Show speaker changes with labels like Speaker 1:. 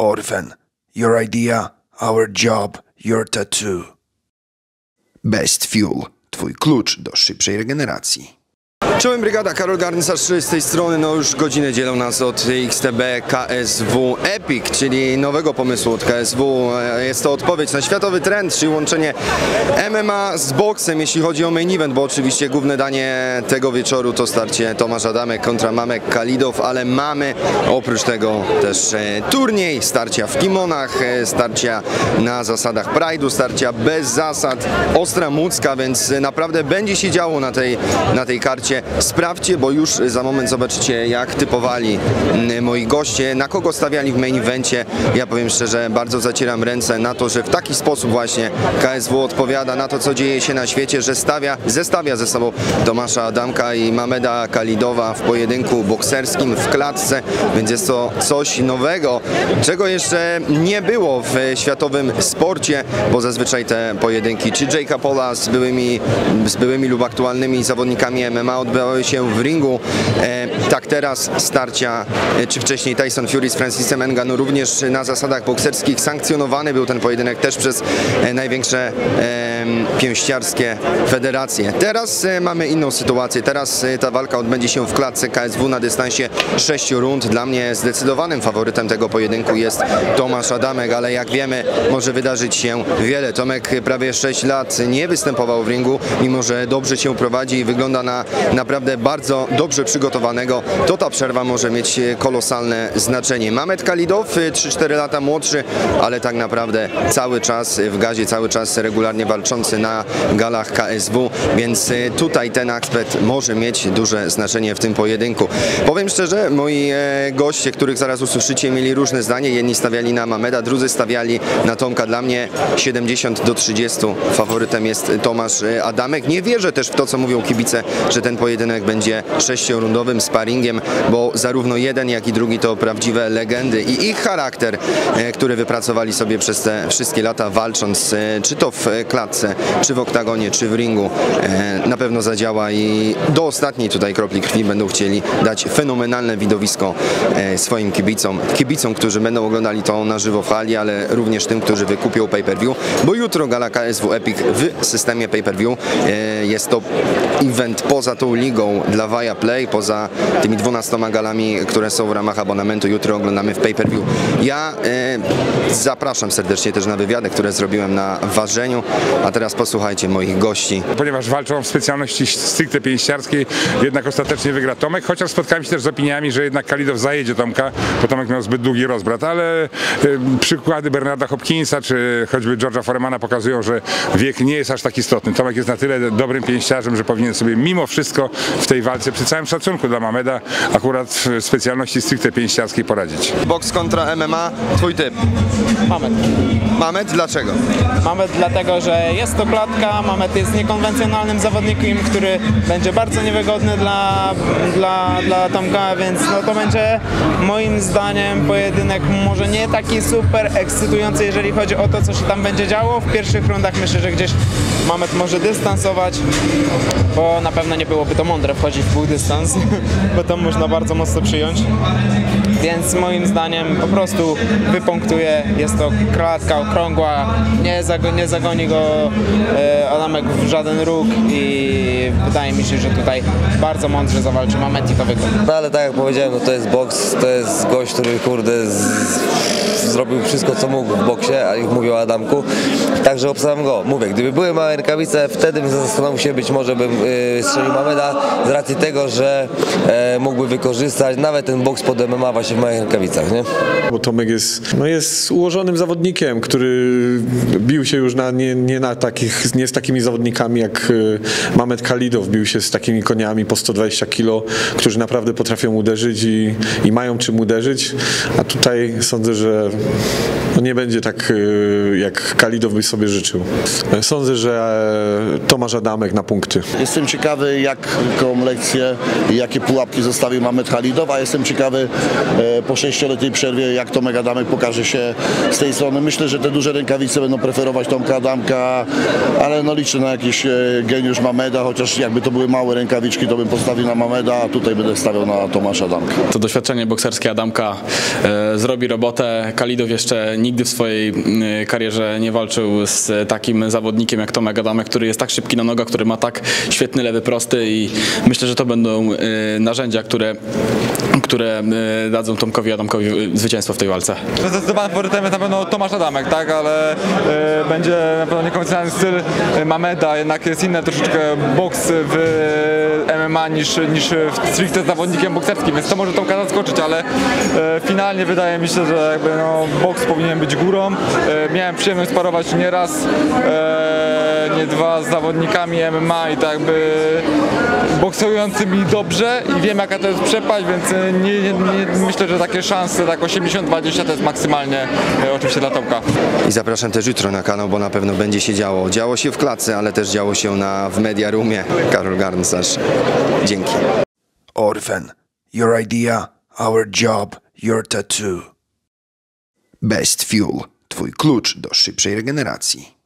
Speaker 1: Orphan. Your idea, our job, your tattoo. Best Fuel. Twój klucz do szybszej regeneracji.
Speaker 2: Czołem brygada, Karol Garncarz z tej strony. No już godzinę dzielą nas od XTB KSW Epic, czyli nowego pomysłu od KSW. Jest to odpowiedź na światowy trend, czyli łączenie MMA z boksem, jeśli chodzi o main event, bo oczywiście główne danie tego wieczoru to starcie Tomasz Adamek kontra Mamek Khalidow, ale mamy oprócz tego też turniej, starcia w kimonach, starcia na zasadach Pride'u, starcia bez zasad, ostra mucka, więc naprawdę będzie się działo na tej karcie. Sprawdźcie, bo już za moment zobaczycie, jak typowali moi goście, na kogo stawiali w main evencie. Ja powiem szczerze, bardzo zacieram ręce na to, że w taki sposób właśnie KSW odpowiada na to, co dzieje się na świecie, że zestawia ze sobą Tomasza Adamka i Mameda Khalidowa w pojedynku bokserskim w klatce, więc jest to coś nowego, czego jeszcze nie było w światowym sporcie, bo zazwyczaj te pojedynki, czy Jake'a Paula z byłymi lub aktualnymi zawodnikami MMA odbywały się w ringu. Tak teraz starcia, czy wcześniej Tyson Fury z Francisem Ngannou również na zasadach bokserskich. Sankcjonowany był ten pojedynek też przez największe pięściarskie federacje. Teraz mamy inną sytuację. Teraz ta walka odbędzie się w klatce KSW na dystansie 6 rund. Dla mnie zdecydowanym faworytem tego pojedynku jest Tomasz Adamek, ale jak wiemy, może wydarzyć się wiele. Tomek prawie 6 lat nie występował w ringu, mimo że dobrze się prowadzi i wygląda na naprawdę bardzo dobrze przygotowanego, to ta przerwa może mieć kolosalne znaczenie. Mamed Khalidow, 3-4 lata młodszy, ale tak naprawdę cały czas w gazie, cały czas regularnie walczący na galach KSW, więc tutaj ten aspekt może mieć duże znaczenie w tym pojedynku. Powiem szczerze, moi goście, których zaraz usłyszycie, mieli różne zdanie. Jedni stawiali na Mameda, drudzy stawiali na Tomka. Dla mnie 70-30 faworytem jest Tomasz Adamek. Nie wierzę też w to, co mówią kibice, że ten pojedynek będzie 6-rundowym sparingiem, bo zarówno jeden, jak i drugi to prawdziwe legendy i ich charakter, który wypracowali sobie przez te wszystkie lata walcząc, czy to w klatce, czy w oktagonie, czy w ringu, na pewno zadziała i do ostatniej tutaj kropli krwi będą chcieli dać fenomenalne widowisko swoim kibicom, którzy będą oglądali to na żywo w hali, ale również tym, którzy wykupią pay-per-view, bo jutro gala KSW Epic w systemie pay-per-view. Jest to event poza tą ligą dla Viaplay, poza tymi 12 galami, które są w ramach abonamentu. Jutro oglądamy w pay-per-view. Ja zapraszam serdecznie też na wywiady, które zrobiłem na ważeniu, a teraz posłuchajcie moich gości.
Speaker 3: Ponieważ walczą w specjalności stricte pięściarskiej, jednak ostatecznie wygra Tomek, chociaż spotkałem się też z opiniami, że jednak Khalidow zajedzie Tomka, bo Tomek miał zbyt długi rozbrat, ale przykłady Bernarda Hopkinsa czy choćby George'a Foremana pokazują, że wiek nie jest aż tak istotny. Tomek jest na tyle dobrym pięściarzem, że powinien sobie mimo wszystko w tej walce, przy całym szacunku dla Mameda, akurat w specjalności stricte pięściarskiej poradzić.
Speaker 2: Boks kontra MMA, twój typ?
Speaker 4: Mamed.
Speaker 2: Mamed, dlaczego?
Speaker 4: Mamed dlatego, że jest to klatka, Mamed jest niekonwencjonalnym zawodnikiem, który będzie bardzo niewygodny dla Tomka, więc no to będzie moim zdaniem pojedynek może nie taki super ekscytujący, jeżeli chodzi o to, co się tam będzie działo. W pierwszych rundach myślę, że gdzieś Mamed może dystansować, bo na pewno nie byłoby to mądre wchodzić w półdystans, bo to można bardzo mocno przyjąć. Więc moim zdaniem po prostu wypunktuje, jest to klatka okrągła, nie zagoni go Adamek w żaden róg i wydaje mi się, że tutaj bardzo mądrze zawalczy Mamed i to wygra.
Speaker 5: No ale tak jak powiedziałem, no to jest boks, to jest gość, który kurde zrobił wszystko co mógł w boksie, a już mówię o Adamku, także obstawiam go. Mówię, gdyby były małe rękawice, wtedy bym zastanowił się, być może bym strzelił Mameda z racji tego, że mógłby wykorzystać nawet ten boks pod MMA właśnie w małych rękawicach, nie?
Speaker 6: Bo Tomek jest ułożonym zawodnikiem, który bił się już nie z takimi zawodnikami jak Mamed Khalidow, bił się z takimi koniami po 120 kg, którzy naprawdę potrafią uderzyć i mają czym uderzyć, a tutaj sądzę, że no nie będzie tak jak Khalidow by sobie życzył. Sądzę, że Tomasz Adamek na punkty.
Speaker 7: Jestem ciekawy, jaką lekcję i jakie pułapki zostawił Mamed Khalidow, a jestem ciekawy po 6-letniej przerwie, jak Tomek Adamek pokaże się z tej strony. Myślę, że te duże rękawice będą preferować Tomka Adamka, ale no liczę na jakiś geniusz Mameda, chociaż jakby to były małe rękawiczki, to bym postawił na Mameda, a tutaj będę stawiał na Tomasza Adamka.
Speaker 8: To doświadczenie bokserskie Adamka zrobi robotę. Kalidow jeszcze nigdy w swojej karierze nie walczył z takim zawodnikiem jak Tomek Adamek, który jest tak szybki na nogach, który ma tak świetny lewy prosty i myślę, że to będą narzędzia, które dadzą Tomkowi Adamkowi zwycięstwo w tej walce.
Speaker 9: Zdecydowanym faworytem jest na pewno Tomasz Adamek, tak, ale będzie na pewno niekonwencjonalny styl Mameda, jednak jest inny troszeczkę boks w MMA niż stricte zawodnikiem bokserskim, więc to może Tomka zaskoczyć, ale finalnie wydaje mi się, że jakby boks powinien być górą. Miałem przyjemność sparować nie raz, nie dwa z zawodnikami MMA i tak jakby boksującymi dobrze i wiem jaka to jest przepaść, więc nie myślę, że takie szanse, tak 80-20 to jest maksymalnie oczywiście dla Tomka.
Speaker 2: I zapraszam też jutro na kanał, bo na pewno będzie się działo. Działo się w klatce, ale też działo się w Media Roomie. Karol Garncarz, dzięki.
Speaker 1: Orfen, your idea, our job, your tattoo. Best Fuel, twój klucz do szybszej regeneracji.